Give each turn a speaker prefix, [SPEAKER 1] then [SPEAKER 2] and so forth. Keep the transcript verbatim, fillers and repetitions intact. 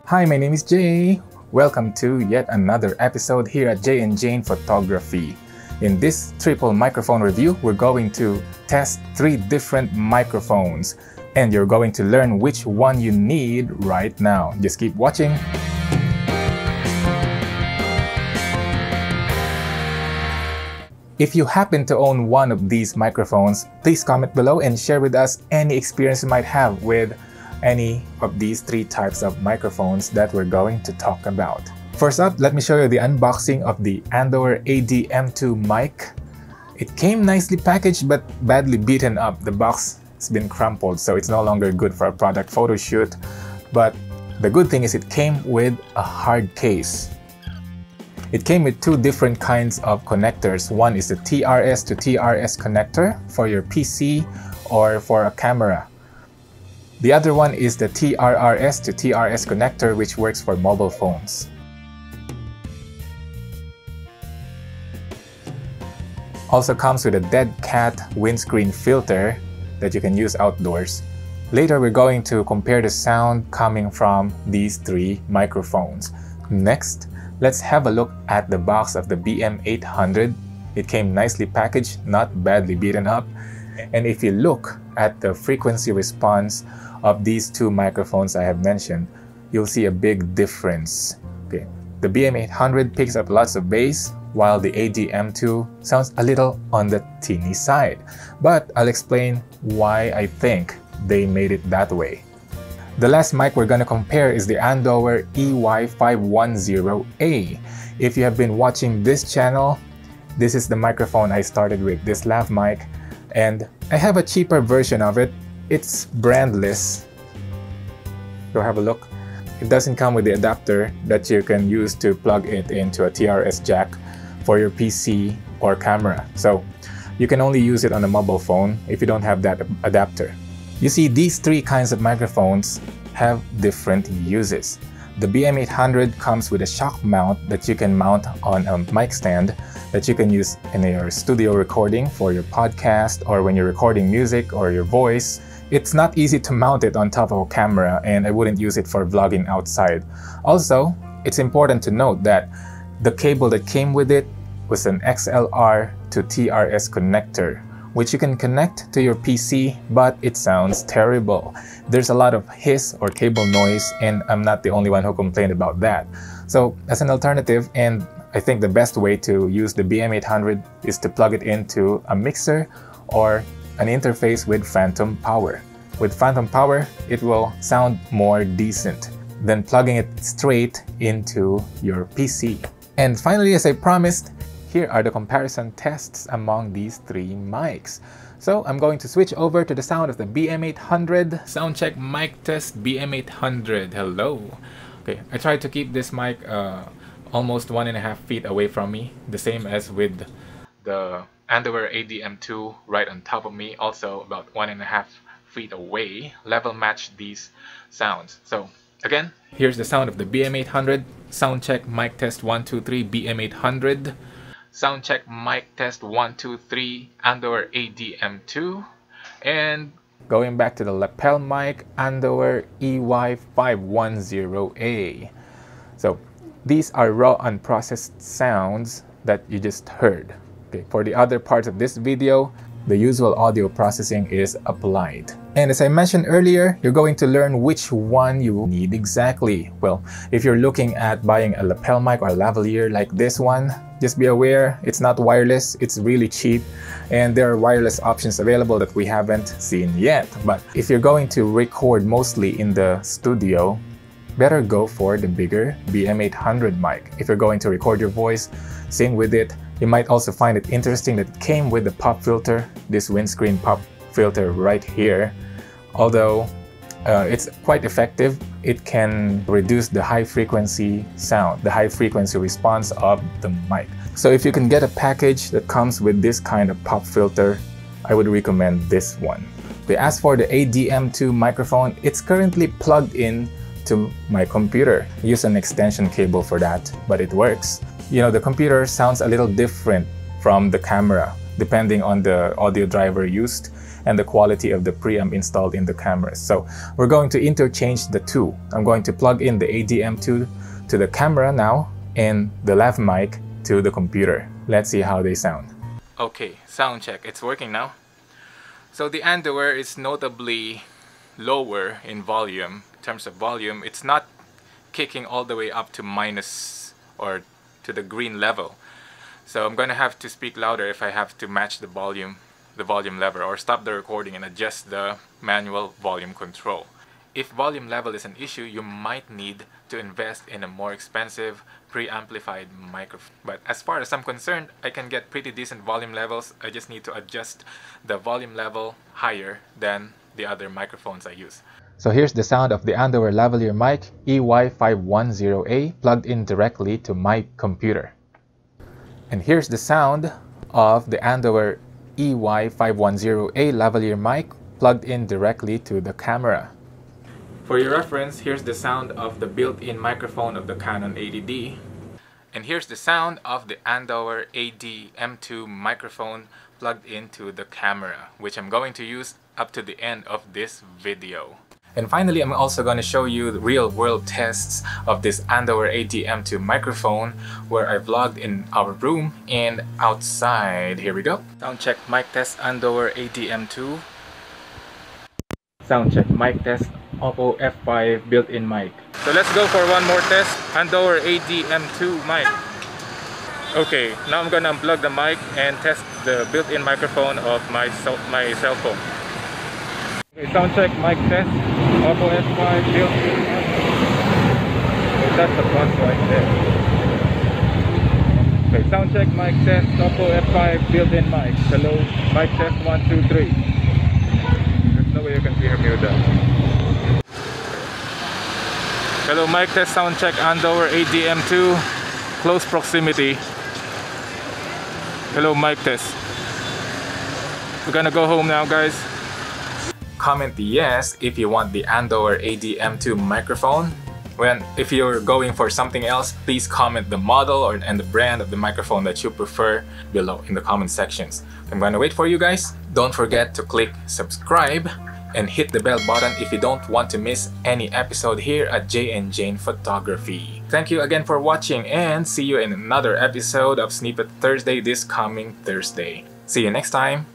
[SPEAKER 1] Hi, my name is Jay. Welcome to yet another episode here at Jay and Jane Photography. In this triple microphone review, we're going to test three different microphones, and you're going to learn which one you need right now. Just keep watching. If you happen to own one of these microphones, please comment below and share with us any experience you might have with any of these three types of microphones that we're going to talk about. First up, let me show you the unboxing of the Andoer A D M two mic. It came nicely packaged but badly beaten up. The box has been crumpled, so it's no longer good for a product photo shoot. But the good thing is it came with a hard case. It came with two different kinds of connectors. One is the T R S to T R S connector for your P C or for a camera. The other one is the T R R S to T R S connector, which works for mobile phones. Also comes with a dead cat windscreen filter that you can use outdoors. Later, we're going to compare the sound coming from these three microphones. Next, let's have a look at the box of the B M eight hundred. It came nicely packaged, not badly beaten up. And if you look at the frequency response of these two microphones I have mentioned, you'll see a big difference. Okay. The B M eight hundred picks up lots of bass, while the A D M two sounds a little on the teeny side. But I'll explain why I think they made it that way. The last mic we're going to compare is the Andoer E Y five ten A. If you have been watching this channel, this is the microphone I started with, this lav mic, and I have a cheaper version of it. It's brandless. Go have a look. It doesn't come with the adapter that you can use to plug it into a T R S jack for your P C or camera. So you can only use it on a mobile phone if you don't have that adapter. You see, these three kinds of microphones have different uses. The B M eight hundred comes with a shock mount that you can mount on a mic stand that you can use in your studio recording for your podcast or when you're recording music or your voice. It's not easy to mount it on top of a camera, and I wouldn't use it for vlogging outside. Also, it's important to note that the cable that came with it was an X L R to T R S connector, which you can connect to your P C, but it sounds terrible. There's a lot of hiss or cable noise, and I'm not the only one who complained about that. So as an alternative, and I think the best way to use the B M eight hundred is to plug it into a mixer or an interface with phantom power. With phantom power, it will sound more decent than plugging it straight into your P C. And finally, as I promised, here are the comparison tests among these three mics. So I'm going to switch over to the sound of the B M eight hundred. Sound check mic test B M eight hundred. Hello. Okay, I tried to keep this mic uh, almost one and a half feet away from me, the same as with the Andoer A D M two right on top of me, also about one and a half feet away. Level match these sounds. So again, here's the sound of the B M eight hundred. Sound check mic test one two three B M eight hundred. Sound check mic test one two three Andoer A D M two. And going back to the lapel mic, Andoer E Y five ten A. So these are raw unprocessed sounds that you just heard. Okay, for the other parts of this video, the usual audio processing is applied. And as I mentioned earlier, you're going to learn which one you need exactly. Well, if you're looking at buying a lapel mic or a lavalier like this one, just be aware it's not wireless, it's really cheap, and there are wireless options available that we haven't seen yet. But if you're going to record mostly in the studio, better go for the bigger B M eight hundred mic. If you're going to record your voice, sing with it. You might also find it interesting that it came with the pop filter, this windscreen pop filter right here. Although uh, it's quite effective, it can reduce the high frequency sound, the high frequency response of the mic. So if you can get a package that comes with this kind of pop filter, I would recommend this one. Okay, as for the A D M two microphone, it's currently plugged in to my computer. I use an extension cable for that, but it works. You know, the computer sounds a little different from the camera depending on the audio driver used, and the quality of the preamp installed in the cameras. So we're going to interchange the two. I'm going to plug in the A D M two to the camera now and the lav mic to the computer. Let's see how they sound. Okay, sound check. It's working now. So the Andoer is notably lower in volume. In terms of volume, it's not kicking all the way up to minus or to the green level. So I'm gonna have to speak louder if I have to match the volume, the volume level, or stop the recording and adjust the manual volume control. If volume level is an issue, you might need to invest in a more expensive pre-amplified microphone. But as far as I'm concerned, I can get pretty decent volume levels. I just need to adjust the volume level higher than the other microphones I use. So here's the sound of the Andoer lavalier mic E Y five ten A plugged in directly to my computer. And here's the sound of the Andoer E Y five ten A lavalier mic plugged in directly to the camera. For your reference, here's the sound of the built-in microphone of the Canon eighty D. And here's the sound of the Andoer A D M two microphone plugged into the camera, which I'm going to use up to the end of this video. And finally, I'm also going to show you the real-world tests of this Andoer A D M two microphone where I vlogged in our room and outside. Here we go. Sound check, mic test, Andoer A D M two. Sound check, mic test, Oppo F five built-in mic. So let's go for one more test, Andoer A D M two mic. Okay, now I'm gonna unplug the mic and test the built-in microphone of my, so my cell phone. Okay, sound check, mic test, Oppo F five built-in mic. Okay, that's the buzz right there. Okay, sound check, mic test, Oppo F five built-in mic. Hello, mic test one, two, three. There's no way you can hear me with that. Hello, mic test, sound check, Andoer A D M two, close proximity. Hello, mic test. We're gonna go home now, guys. Comment yes if you want the Andoer A D M two microphone. When if you're going for something else, please comment the model or and the brand of the microphone that you prefer below in the comment sections. I'm gonna wait for you guys. Don't forget to click subscribe and hit the bell button if you don't want to miss any episode here at Jay and Jane Photography. Thank you again for watching and see you in another episode of Snippet Thursday this coming Thursday. See you next time.